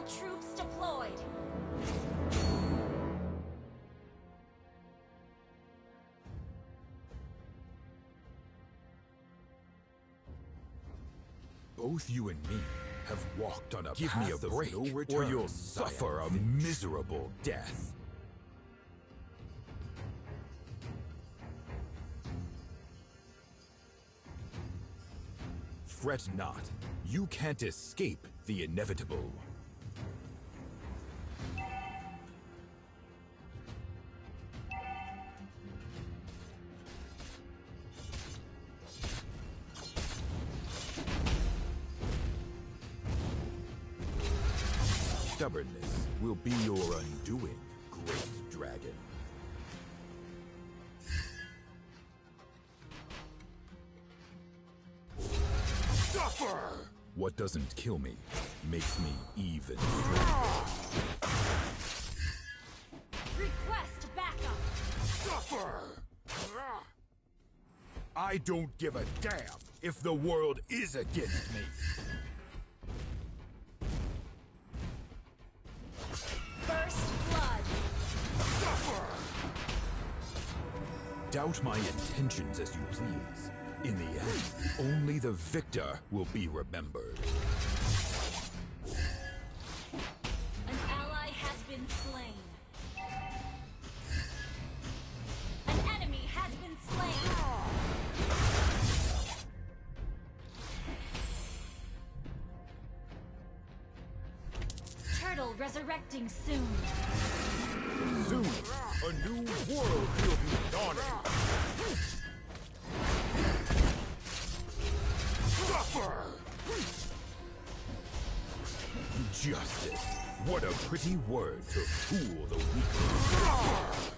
troops deployed. Both you and me have walked on a path of no return, or you'll suffer a miserable death. Fret not. You can't escape the inevitable. Stubbornness will be your undoing, great dragon. Suffer! What doesn't kill me makes me even stronger. Request backup! Suffer! I don't give a damn if the world is against me. First blood! Suffer! Doubt my intentions as you please. In the end, only the victor will be remembered. An ally has been slain. An enemy has been slain. Turtle resurrecting soon. Soon, a new world will be dawning. Suffer! Justice. What a pretty word to fool the weak.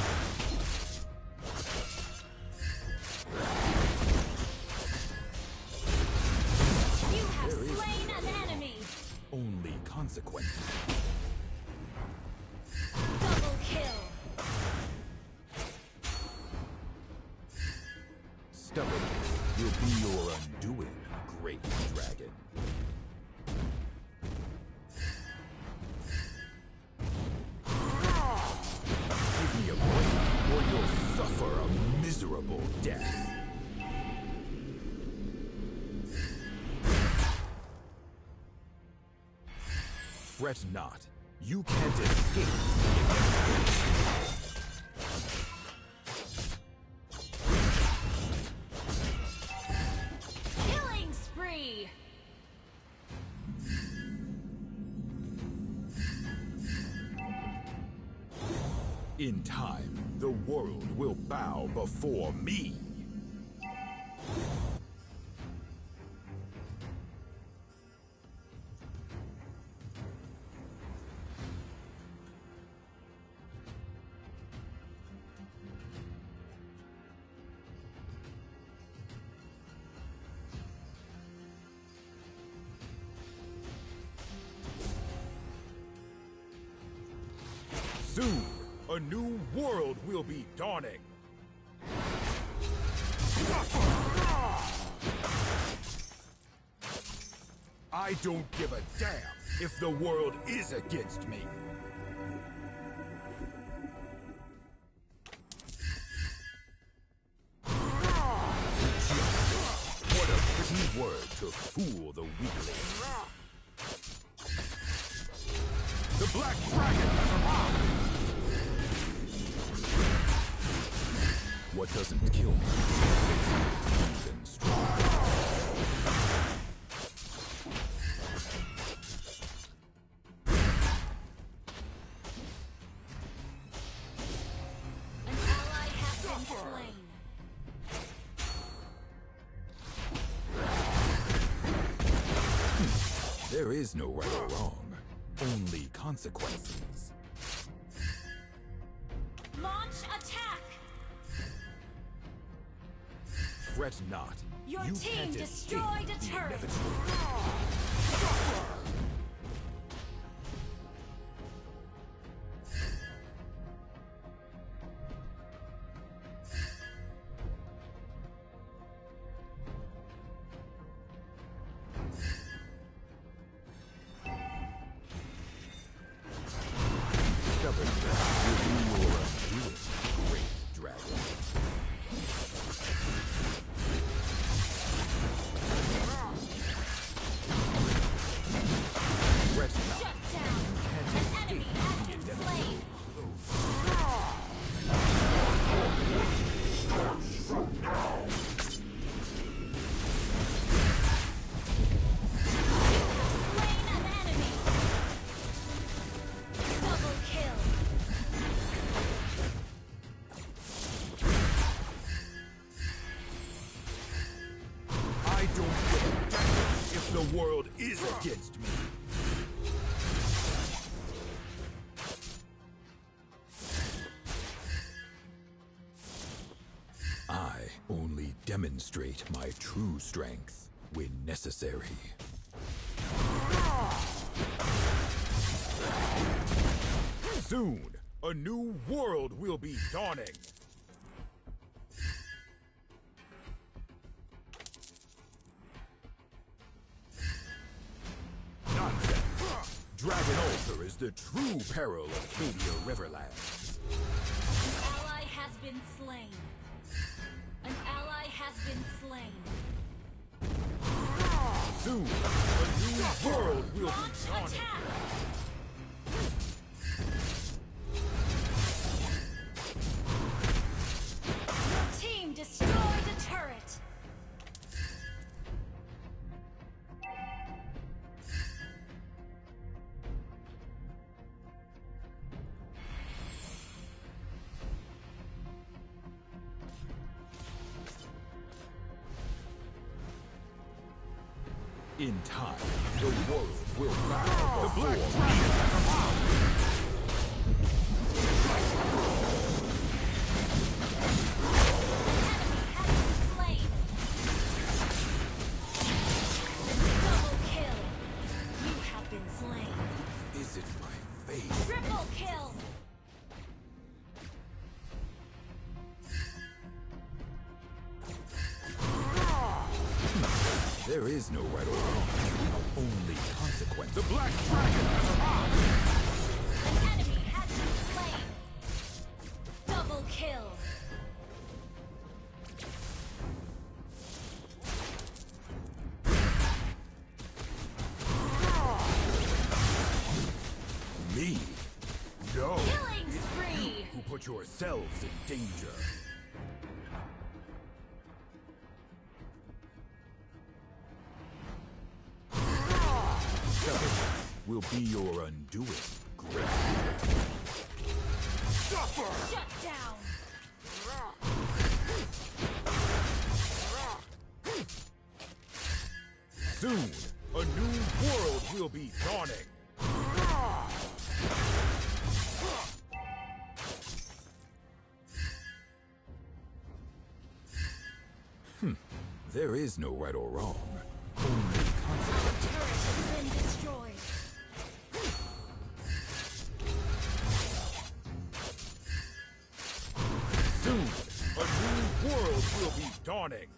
You have slain an enemy. Only consequences. Double kill. Stubbornness will be your undoing, great dragon. Give me a break, or you'll suffer a miserable death. Fret not. You can't escape the inevitable. Killing spree. In time, the world will bow before me. Soon, a new world will be dawning. I don't give a damn if the world is against me. What a pretty word to fool the weakling. The Black Dragon has arrived! What doesn't kill me makes me even stronger. An ally has been slain. There is no right or wrong, only consequences. Launch attack! Fret not. Your You team can't destroyed escape a the turret. inevitable. only demonstrate my true strength when necessary. Soon, a new world will be dawning. Nonsense. Dragon Altar is the true peril of Cadia Riverlands. An ally has been slain. An ally has been slain. Soon, a new world will be Launch dawning. attack! Your team destroyed a turret. In time, the world will bow the Black Dragon has arrived! Enemy has been slain. Double kill. You have been slain. Is it my fate? Triple kill. There is no right or wrong, only consequence. The Black Dragon has arrived! An enemy has been slain. Double kill. Me? No! Killing spree. Who put yourselves in danger? Stubbornness will be your undoing, Great. Suffer! Shut down. Soon, a new world will be dawning. There is no right or wrong, only consequence. Turret has been destroyed. Soon, a new world will be dawning.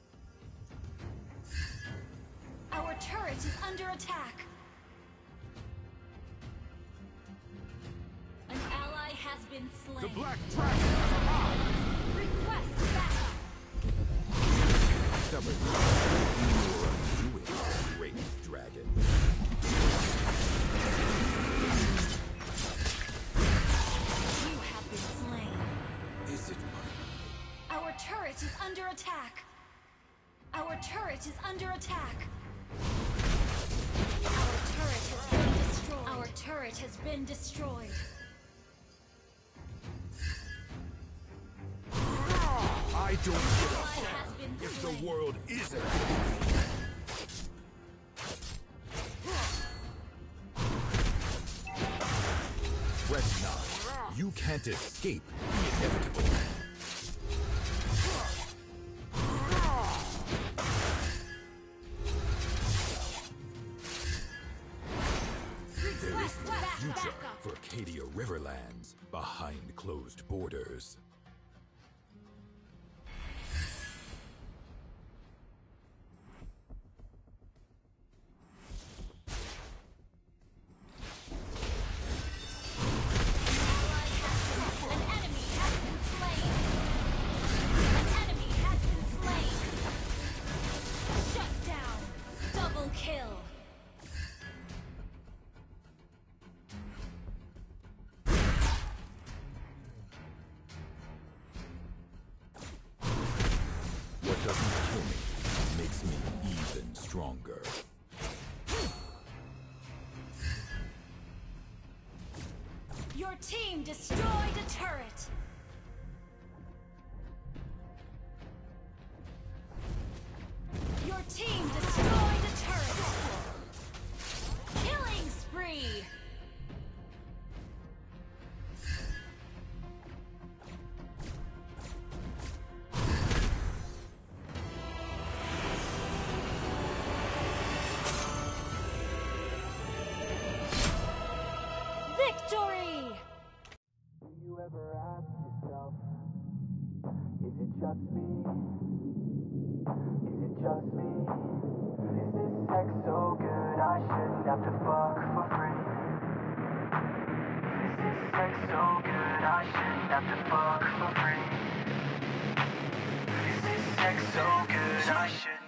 Our turret is under attack. An ally has been slain. The Black Dragon has arrived! Request backup. Stubbornness will be your undoing, Great Dragon. You have been slain. Is it my... Our turret is under attack. Our turret is under attack. Our turret has been destroyed. Our turret has been destroyed. I don't give a Ally has fuck been if slain. the world is against me. Fret not. You can't escape the inevitable. There is Request no future backup. for Cadia Riverlands behind closed borders. An enemy has been slain. An enemy has been slain. Shut down. Double kill. What doesn't kill me makes me even stronger. Your team destroyed a turret. Your team destroyed a turret. Killing spree. just me? Is it just me? Is this sex so good I shouldn't have to fuck for free? Is this sex so good I shouldn't have to fuck for free? Is this sex so good I shouldn't